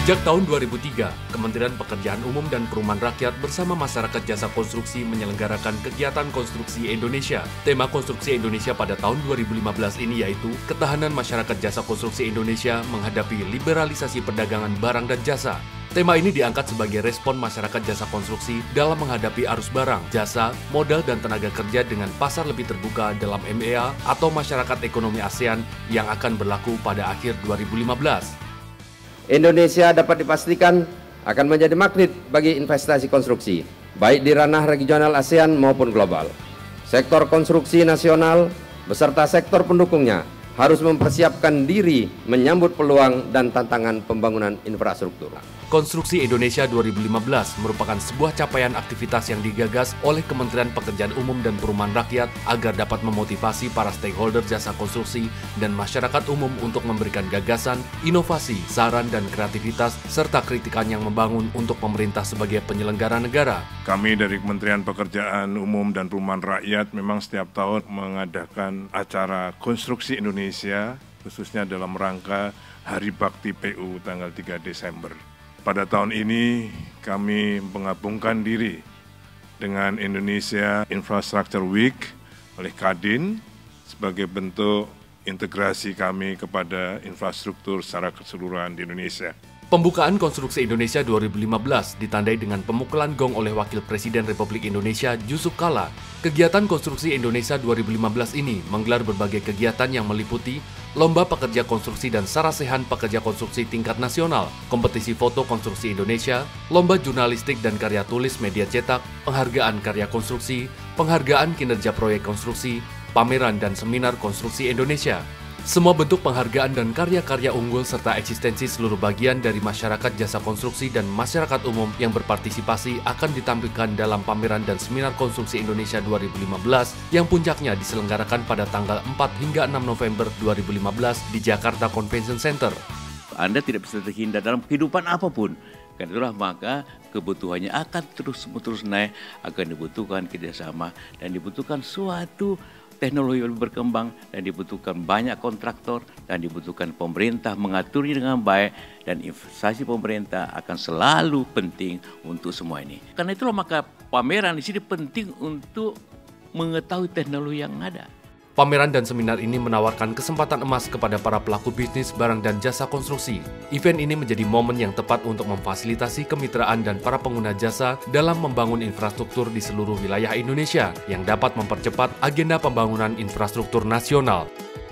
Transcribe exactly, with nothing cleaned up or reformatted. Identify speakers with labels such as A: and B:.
A: Sejak tahun dua ribu tiga, Kementerian Pekerjaan Umum dan Perumahan Rakyat bersama Masyarakat Jasa Konstruksi menyelenggarakan kegiatan Konstruksi Indonesia. Tema Konstruksi Indonesia pada tahun dua ribu lima belas ini yaitu ketahanan masyarakat jasa konstruksi Indonesia menghadapi liberalisasi perdagangan barang dan jasa. Tema ini diangkat sebagai respon masyarakat jasa konstruksi dalam menghadapi arus barang, jasa, modal, dan tenaga kerja dengan pasar lebih terbuka dalam M E A atau Masyarakat Ekonomi ASEAN yang akan berlaku pada akhir dua ribu lima belas.
B: Indonesia dapat dipastikan akan menjadi magnet bagi investasi konstruksi, baik di ranah regional ASEAN maupun global. Sektor konstruksi nasional beserta sektor pendukungnya harus mempersiapkan diri menyambut peluang dan tantangan pembangunan infrastruktur.
A: Konstruksi Indonesia dua ribu lima belas merupakan sebuah capaian aktivitas yang digagas oleh Kementerian Pekerjaan Umum dan Perumahan Rakyat agar dapat memotivasi para stakeholder jasa konstruksi dan masyarakat umum untuk memberikan gagasan, inovasi, saran, dan kreativitas, serta kritikan yang membangun untuk pemerintah sebagai penyelenggara negara.
C: Kami dari Kementerian Pekerjaan Umum dan Perumahan Rakyat memang setiap tahun mengadakan acara Konstruksi Indonesia, khususnya dalam rangka Hari Bakti P U tanggal tiga Desember. Pada tahun ini kami menggabungkan diri dengan Indonesia Infrastructure Week oleh Kadin sebagai bentuk integrasi kami kepada infrastruktur secara keseluruhan di Indonesia.
A: Pembukaan Konstruksi Indonesia dua ribu lima belas ditandai dengan pemukulan gong oleh Wakil Presiden Republik Indonesia Yusuf Kala. Kegiatan Konstruksi Indonesia dua ribu lima belas ini menggelar berbagai kegiatan yang meliputi Lomba Pekerja Konstruksi dan Sarasehan Pekerja Konstruksi tingkat nasional, kompetisi foto konstruksi Indonesia, lomba jurnalistik dan karya tulis media cetak, penghargaan karya konstruksi, penghargaan kinerja proyek konstruksi, pameran dan seminar konstruksi Indonesia. Semua bentuk penghargaan dan karya-karya unggul serta eksistensi seluruh bagian dari masyarakat jasa konstruksi dan masyarakat umum yang berpartisipasi akan ditampilkan dalam pameran dan seminar konstruksi Indonesia dua ribu lima belas yang puncaknya diselenggarakan pada tanggal empat hingga enam November dua ribu lima belas di Jakarta Convention Center.
D: Anda tidak bisa terhindar dalam kehidupan apapun. Karena itulah maka kebutuhannya akan terus-menerus naik, akan dibutuhkan kerjasama dan dibutuhkan suatu teknologi yang berkembang dan dibutuhkan banyak kontraktor dan dibutuhkan pemerintah mengaturnya dengan baik dan investasi pemerintah akan selalu penting untuk semua ini. Karena itulah maka pameran di sini penting untuk mengetahui teknologi yang ada.
A: Pameran dan seminar ini menawarkan kesempatan emas kepada para pelaku bisnis barang dan jasa konstruksi. Event ini menjadi momen yang tepat untuk memfasilitasi kemitraan dan para pengguna jasa dalam membangun infrastruktur di seluruh wilayah Indonesia yang dapat mempercepat agenda pembangunan infrastruktur nasional.